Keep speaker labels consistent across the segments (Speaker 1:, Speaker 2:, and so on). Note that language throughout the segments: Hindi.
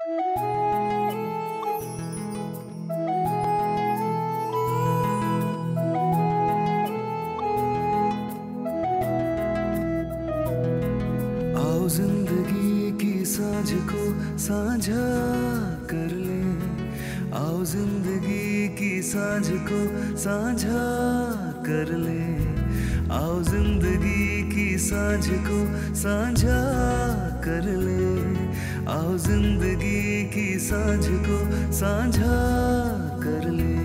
Speaker 1: आओ जिंदगी की सांझ को साझा कर ले, आओ जिंदगी की सांझ को साझा कर ले, आओ जिंदगी की सांझ को साझा कर ले, आओ जिंदगी की सांझ को साझा कर ले।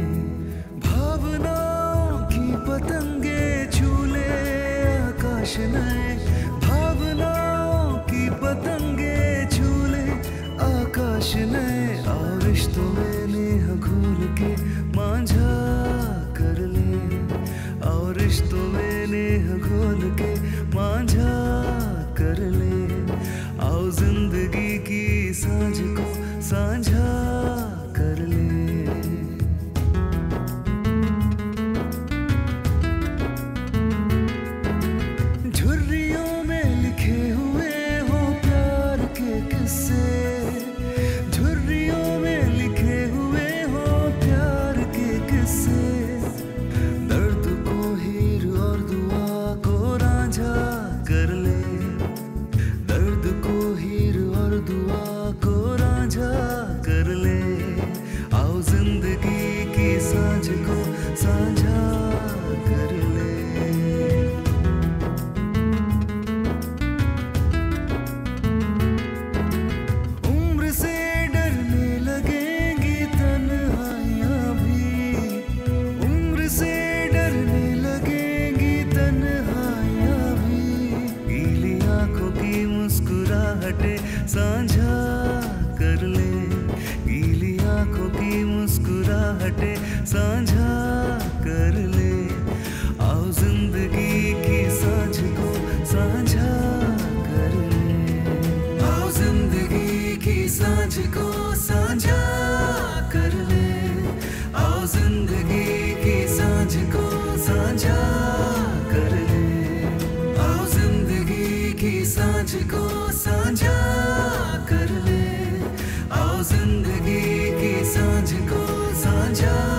Speaker 1: भावनाओं की पतंगे झूले आकाश नए, भावनाओं की पतंगे झूले आकाश नए, आओ रिश्तों में नेह घोल के मांझा कर ले, आओ रिश्तों में नेह घोल के मांझा कर ले, आओ जिंदगी की सांझ को साझा कर ले। झुर्रियों में लिखे हुए हो प्यार के किस्से, झुर्रियों में लिखे हुए हो प्यार के किस्से, दर्द को हीर और दुआ को रांझा कर ले, दर्द को हीर और दुआ को रांझा कर ले, आओ जिंदगी की सांझ को साझा कर ले। उम्र से डरने लगेंगी तन्हाइयां भी, उम्र से डरने लगेंगी तन्हाइयां भी, गीली आंखों की मुस्कुराहटें साझा कर ले, गीली आंखों की मुस्कुराहटें साझा कर ले, आओ जिंदगी की सांझ को साझा कर ले, आओ जिंदगी की सांझ को साझा कर ले, आओ जिंदगी की सांझ को साझा कर ले, आओ जिंदगी की सांझ को साझा कर ले, आओ जिंदगी की सांझ को साझा